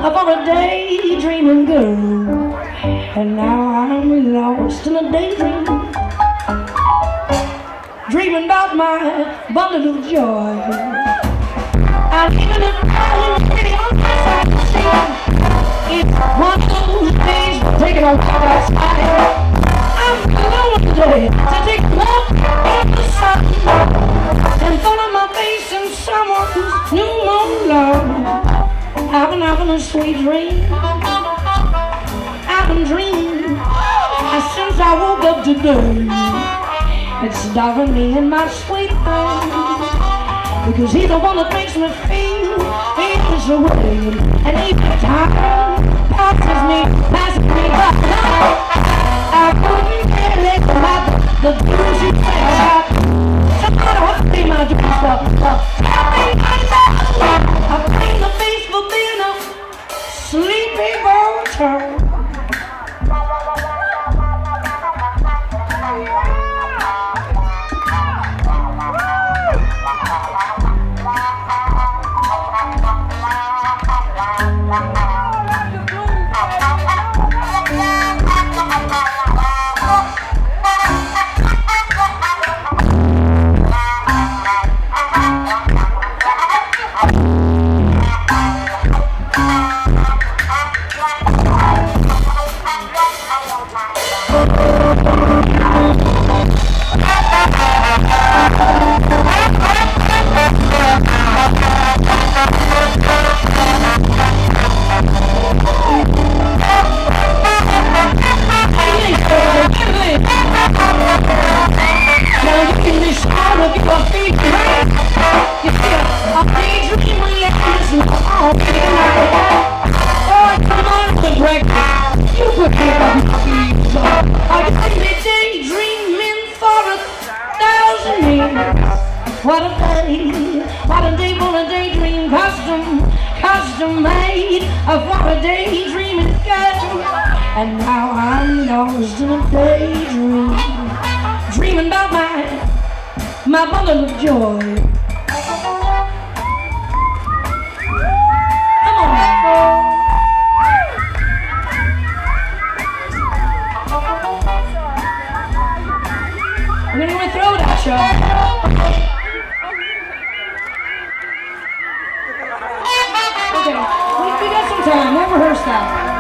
for a daydreaming girl, and now I'm lost in a daydream, dreaming about my bundle of joy. I'm even if I'm pretty on my side of the sea. It's one of those days for taking a walk outside. I'm alone today to take a walk in the sun and follow my face in someone's new moon love. I've been having a sweet dream. I've been dreaming since I woke up today. It's driving me in my sweet thing, because he's the one that makes me feel this way. And every time passes me by, I couldn't care less about the blues you play about. Somebody wants to be my dream stuff. I blame the face for being a sleepy vulture. What a day for a daydream, custom made for a daydreaming girl. And now I'm lost in a daydream, dreaming about my bundle of joy. Come on. I'm gonna throw it at you. Okay, we got some time. We'll rehearse that.